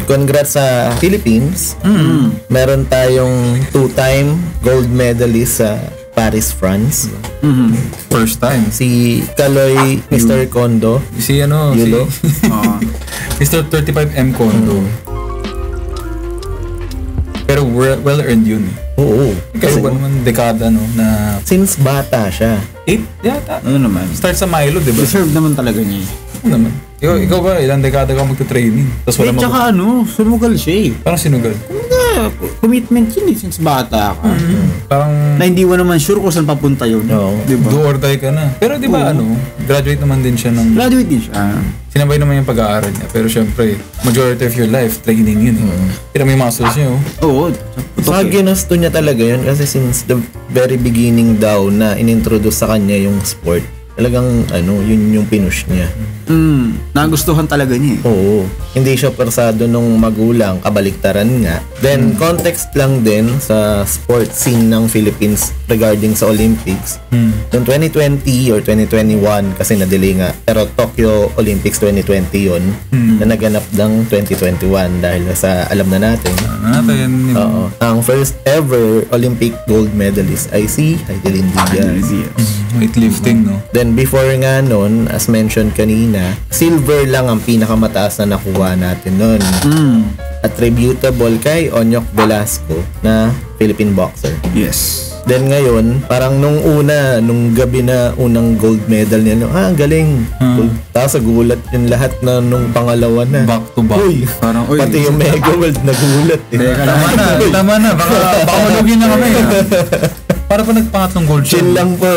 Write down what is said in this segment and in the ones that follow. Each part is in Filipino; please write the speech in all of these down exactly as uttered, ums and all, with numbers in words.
congrats sa Philippines. Mm. Meron tayong two-time gold medalist sa Paris, France. Mm-hmm. First time. Si Kaloy Mister Kondo. Si ano, Yulo. si uh, Mister thirty-five M Kondo. Mm. Pero well-earned yun eh. Oo. Kasi ba naman dekada, no? Na since bata siya. eight yata. Ano naman? Start sa Milo, di ba? Deserve naman talaga niya. Ano naman? Ikaw, ikaw ba, ilang dekada ka magta-training? Tapos wala eh, mag- tsaka ano, sumugal siya eh. Parang sinugal. Kumbaga, commitment yun eh, since bata ka. Mm-hmm. Parang na hindi mo naman sure kung saan papunta yun. Oo. Diba? do or die ka na. Pero di ba ano, graduate naman din siya ng... Graduate din siya. Sinabay naman yung pag-aaral niya. Pero syempre, majority of your life, training yun eh. Mm-hmm. Kaya may muscles niya, oh. Oo. Saka ginusto niya talaga yun kasi since the very beginning daw na inintroduce sa kanya yung sport, talagang ano, yun yung pinush niya. Mm, nagustuhan talaga niya eh. Oo. Hindi siya persado nung magulang, kabaliktaran nga. Then, mm. context lang din sa sports scene ng Philippines regarding sa Olympics. Mm. Noong twenty twenty or twenty twenty-one, kasi na-delay nga, pero Tokyo Olympics twenty twenty yun, mm. na naganap ng twenty twenty-one dahil sa alam na natin. Alam natin. Oo. Ang first ever Olympic gold medalist ay si Heidelin Diaz. Mm. Weightlifting, no? Then, before nga nun, as mentioned kanina, silver lang ang pinakamataas na nakuha natin nun. Mm. Attributable kay Onyok Velasco na Philippine boxer. Yes. Then ngayon, parang nung una, nung gabi na unang gold medal niya, no, ah, galing. Hmm. Tapos nagulat yung lahat na nung pangalawa na. Back to back. Uy, parang, uy, pati yung Mega World nagulat. Eh. Tama na, tama na. Baka, baka malugin na kami. Para pa nagpangatlong gold Chill lang po.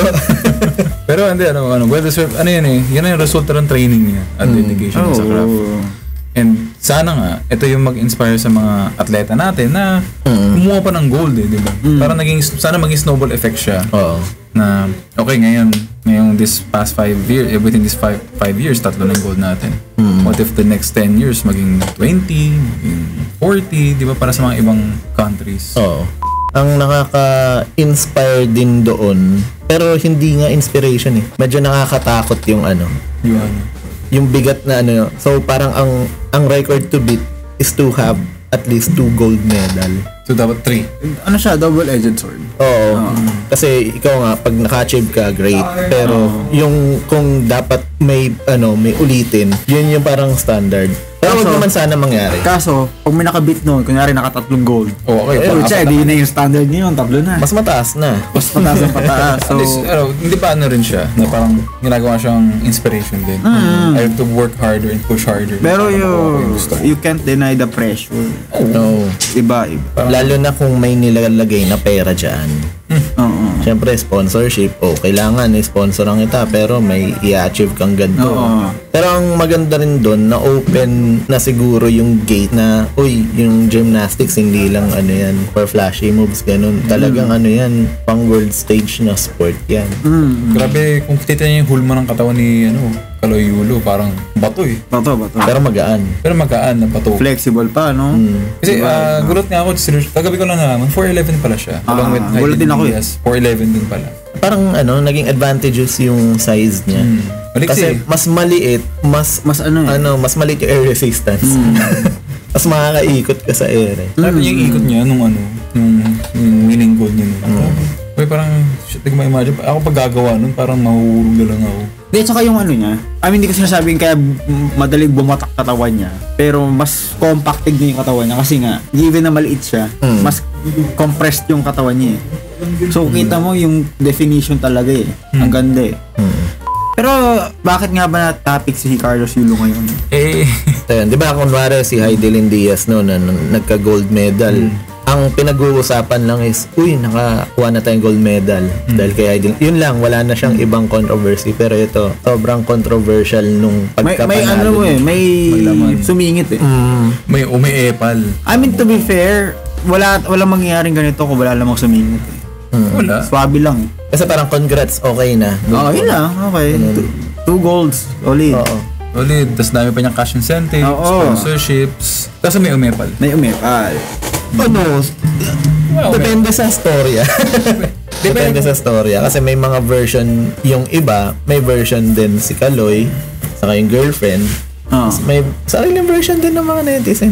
Pero hindi, ano, ano, well deserved, ano yan eh, yan yung resulta ng training niya at dedication mm. niya oh. sa craft. And sana nga, ito yung mag-inspire sa mga atleta natin na mm. kumuha pa ng gold eh, di ba? Mm. Para naging, sana maging snowball effect siya. Oo. Na, okay, ngayon, ngayong this past five years, eh, within this five, five years, tatlo ng gold natin. Mm. What if the next ten years, maging twenty, maging forty, di ba? Para sa mga ibang countries. Oo. Ang nakaka-inspire din doon, pero hindi nga inspiration eh. Medyo nakakatakot yung ano. Yung ano. Yung bigat na ano. So parang ang ang record to beat is to have at least two gold medal. So dapat three. Ano siya? Double-edged sword. Oo. Uh, kasi ikaw nga, pag naka-achieve ka, great. Pero uh, yung kung dapat may ano may ulitin, yun yung parang standard. Pero huwag naman sana mangyari. Kaso, pag may nakabit noon, kunyari nakatatlong gold. Oh, okay. Eh, siya, di na yung standard niyo, tablo na. Mas mataas na. Mas mataas ang pataas. So, least, ano, hindi pa ano rin siya, na parang ginagawa siyang inspiration din. Mm. I have to work harder and push harder. Pero you, you can't deny the pressure. Oh. No. Iba, iba. Lalo na kung may nilalagay na pera dyan. Hmm. Oo. Siyempre, sponsorship. Oh, kailangan i-sponsor ang ita pero may i-achieve kang ganito. Oo. Pero ang maganda rin doon na open na siguro yung gate na, uy, yung gymnastics hindi lang ano yan, for flashy moves, ganun. Talagang mm. ano yan, pang world stage na sport yan. Mm. Grabe, kung titignan niyo yung hulma ng katawan ni, ano, Kaloy Yulo, parang bato eh. Bato, bato. Pero magaan. Pero magaan na bato. Flexible pa, no? Mm. Kasi, diba, uh, gulat nga ako, kagabi ko lang nalaman, four eleven pala siya. Ah, along with gulat din ako eh. four eleven din pala. Parang ano, naging advantages yung size niya. Mm. Kasi mas maliit, mas mas ano eh. ano, mas maliit yung air resistance. Mm. Mas makakaikot ka sa air. Eh. Sabi niya yung ikot niya nung ano, nung, nung winning goal niya. Mm. Uy, parang, shit, hindi ko ma-imagine. Ako pag gagawa nun, parang mahuhulog na lang ako. Hindi, tsaka yung ano niya, I mean, hindi ko sinasabing kaya madaling bumatak katawan niya, pero mas compacted niya yung katawan niya kasi nga, given na maliit siya, mm. mas compressed yung katawan niya eh. So, kita mo yung definition talaga eh. Mm. Ang ganda eh. Mm. Pero, bakit nga ba na-topic si Carlos Yulo ngayon? Eh, ayun, di ba kunwari si Heidelin Diaz no, na, na nagka-gold medal, mm. ang pinag-uusapan lang is, uy, nakakuha na tayong gold medal mm. dahil kay Heidelin. Yun lang, wala na siyang ibang controversy. Pero ito, sobrang controversial nung pagkapanalo. May, may ano mo eh, may sumingit eh. Mm. May umiepal. I mean, to be fair, wala wala mangyayaring ganito kung wala lamang sumingit eh. Mm. Wala. Swabe lang eh. Kasi parang congrats, okay na. Oo, oh, yun lang, okay. Two, two golds, solid. Oo. Solid, tas dami pa niyang cash incentives, oh, sponsorships, tas may umepal. May umepal. Ano? Well, depende sa storya. Depende sa storya. Kasi may mga version, yung iba, may version din si Kaloy, saka yung girlfriend. Oh. May sariling version din ng mga netizen.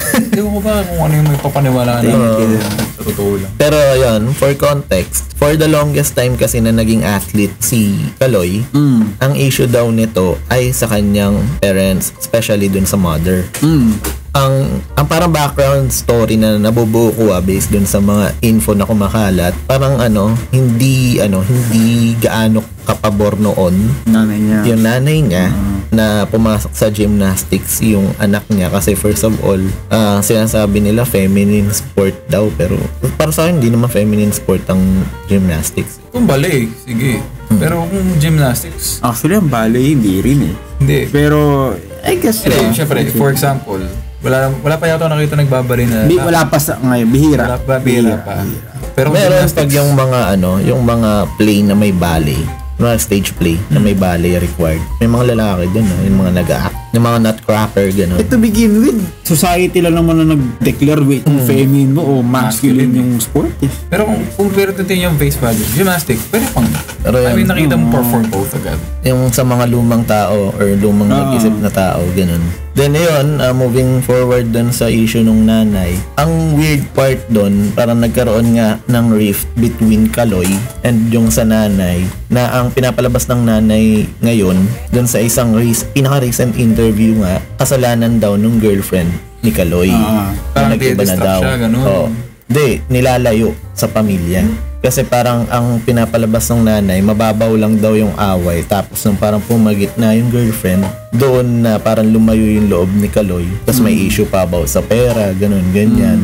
Hindi ko ba kung ano yung may papaniwalaan na sa totoo lang. Pero yun, for context, for the longest time kasi na naging athlete si Kaloy, Mm. ang issue daw nito ay sa kanyang parents, especially dun sa mother. Mm. Ang ang parang background story na nabubuo ko ah, based dun sa mga info na kumakalat, parang ano, hindi ano, hindi gaano kapabor noon Nanay niya. yung nanay niya na pumasok sa gymnastics yung anak niya kasi first of all, ah, sinasabi nila feminine sport daw, pero para sa akin hindi naman feminine sport ang gymnastics. Kung ballet, sige. Pero kung gymnastics, Actually, ang ballet, hindi rin eh. hindi. Pero, I guess, Hindi, uh, syempre, for example, wala wala pa yata nakita nagbabali na. Bi- wala pa sa ngayon, bihira. Wala pa, bihira pa. Pero Meron gymnastics, pag yung mga ano, yung mga play na may ballet, mga stage play na may ballet required. May mga lalaki doon, no? Yung mga nag-act, yung mga nutcracker, gano'n. Eh, to begin with, society lang naman na nag-declare wait kung feminine mo o masculine yung sport. Eh. pero kung, kung pero natin yung face value, gymnastics, pwede pang. Pero I mean, yun, nakita mo perform both agad. yung sa mga lumang tao or lumang Ah. nag-isip na tao, gano'n. Then yun, uh, moving forward dun sa issue nung nanay, ang weird part dun, parang nagkaroon nga ng rift between Kaloy and yung sa nanay, na ang pinapalabas ng nanay ngayon, dun sa isang res- pinaka-recent interview nga, kasalanan daw nung girlfriend ni Kaloy. Ah. Parang nag-iba na di-distract daw. siya, ganun. Oo. Hindi, nilalayo sa pamilya. Kasi parang ang pinapalabas ng nanay, mababaw lang daw yung away. Tapos nung parang pumagit na yung girlfriend, doon na parang lumayo yung loob ni Kaloy. Tapos may issue pa about sa pera, ganun, ganyan.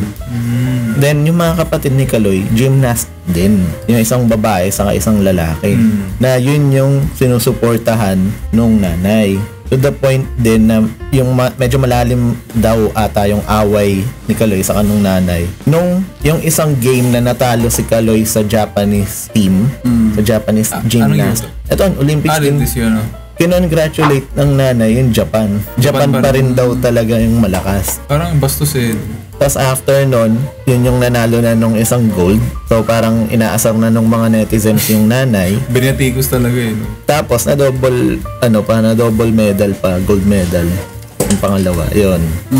Then yung mga kapatid ni Kaloy, gymnast din. Yung isang babae, saka isang lalaki. Na yun yung sinusuportahan nung nanay. To the point din na yung ma- medyo malalim daw ata yung away ni Kaloy sa kanong nanay. Nung yung isang game na natalo si Kaloy sa Japanese team, sa Japanese Ah, gymnast. ano Ito, ang Olympics Ah, din. this yun, no? Kinongratulate ng nanay yung Japan. Japan, Japan pa pa rin rin. daw talaga yung malakas. Parang bastos eh. Tapos after nun, yun yung nanalo na nung isang gold. So parang inaasar na nung mga netizens yung nanay. Binatikos talaga eh. No? Tapos na double, ano pa, na double medal pa, gold medal. Yung pangalawa, yun.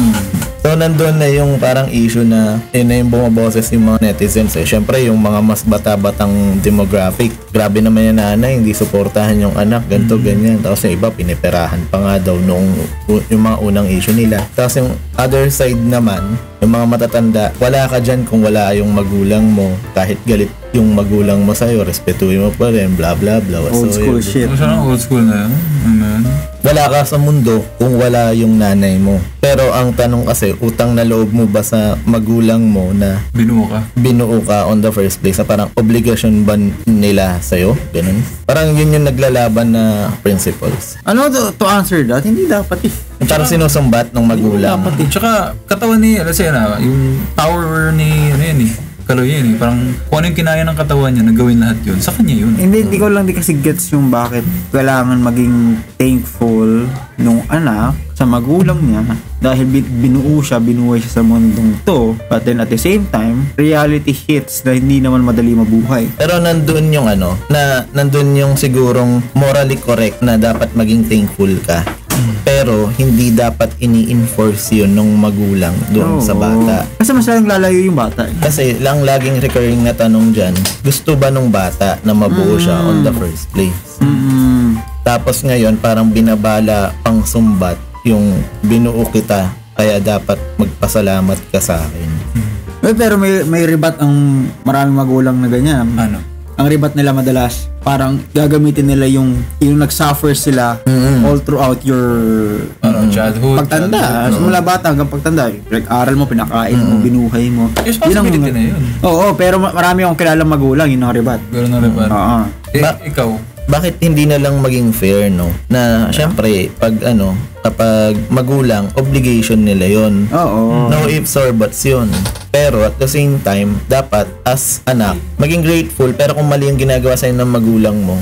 So nandun na yung parang issue na yun na yung bumaboses yung mga netizens eh. Syempre yung mga mas bata-batang demographic, grabe naman yung nanay, hindi suportahan yung anak, ganito, ganyan. Tapos yung iba, piniperahan pa nga daw nung yung mga unang issue nila. Tapos yung other side naman, yung mga matatanda, wala ka dyan kung wala yung magulang mo. Kahit galit yung magulang mo sa'yo, respetuhin mo pa rin, bla bla bla. Old So, school yun. shit. Ano siya ng old school na yun? Ano yun? Wala ka sa mundo kung wala yung nanay mo. Pero ang tanong kasi, utang na loob mo ba sa magulang mo na Binuo ka. binuo ka on the first place? Na parang obligation ba nila sa'yo? Ganun. Parang yun yung naglalaban na principles. Ano to, to answer that? Hindi dapat eh. Parang sinusumbat ng magulang. Dapat eh. Tsaka katawan ni, let's say na, yung power ni, ano yan eh, Kaloy yan eh. Parang kung ano yung kinaya ng katawan niya, nagawin lahat yun. Sa kanya yun. Hindi, hindi ko lang di kasi gets yung bakit kailangan maging thankful nung anak sa magulang niya dahil bi- binuo siya, binuhay siya sa mundong to. But then at the same time, reality hits na hindi naman madali mabuhay. Pero nandun yung ano, na nandun yung sigurong morally correct na dapat maging thankful ka. Pero hindi dapat ini-enforce yun ng magulang doon sa Oo. bata. Kasi mas lang lalayo yung bata. Eh. Kasi lang laging recurring na tanong dyan, gusto ba nung bata na mabuo siya on the first place? Mm. Tapos ngayon parang binabala pang sumbat yung binuo kita, kaya dapat magpasalamat ka sa akin. Eh, pero may may ribat ang maraming magulang na ganyan. Ano? Ang ribat nila madalas, parang gagamitin nila yung yung nag-suffer sila all throughout your Ano, childhood. pagtanda. childhood. Simula bata hanggang pagtanda. Like-aral mo, pinakain mo, binuhay mo. Responsibility na yun. Oo, pero ma- marami akong kilala magulang, yun ang ribat. Gano'n na rin ba? Oo. Eh, Ba- ikaw, Bakit hindi na lang maging fair, no? Na syempre, pag ano, kapag magulang, obligation nila yon. Oo. No ifs or buts yun. Pero at the same time, dapat as anak, maging grateful. Pero kung mali yung ginagawa sa'yo ng magulang mo,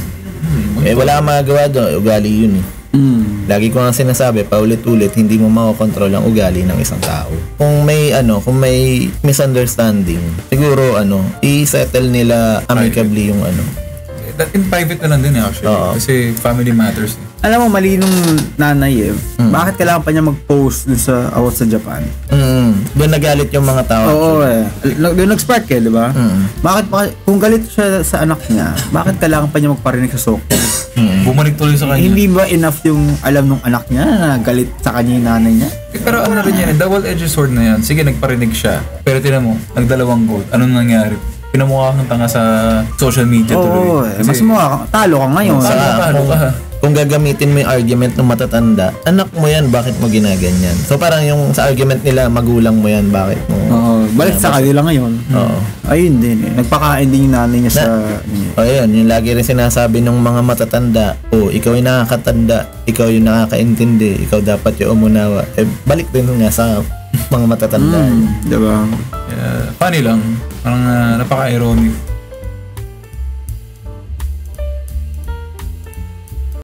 eh wala kang magagawa doon. Ugali yun eh. Mm. Lagi ko nga sinasabi, paulit-ulit, hindi mo makokontrol ang ugali ng isang tao. Kung may ano, kung may misunderstanding, siguro ano, i-settle nila amicably yung ano. that in private na lang din eh actually. Oo. Kasi family matters eh. Alam mo, mali nung nanay eh. Mm. Bakit kailangan pa niya mag-post dun sa award sa Japan? Mm. Doon nagalit yung mga tao. Oo eh. Doon nag-spark eh, di ba? Mm. Bakit, kung galit siya sa anak niya, bakit kailangan pa niya magparinig sa Soko? Mm. Bumalik tuloy sa kanya. Hindi ba enough yung alam nung anak niya na galit sa kanya yung nanay niya? Eh, pero ano rin yan, double-edged sword na yan. Sige, nagparinig siya. Pero tinan mo, nagdalawang gold. Anong nangyari? Pinamukha kang tanga sa social media tuloy. Oo, eh. Mas mukha kang talo ka ngayon. Sa, talo kung, ka. Kung gagamitin mo yung argument ng matatanda, anak mo yan, bakit mo ginaganyan? So parang yung sa argument nila, magulang mo yan, bakit mo? Oo, balik sa kanila ngayon. Oo. Ayun din eh. Nagpakain din yung nanay niya sa... O yun, yung lagi rin sinasabi ng mga matatanda, oh, ikaw yung nakakatanda, ikaw yung nakakaintindi, ikaw dapat yung umunawa. Eh, balik din nga sa mga matatanda. Mm, diba? Uh, funny lang. Parang uh, napaka-ironic.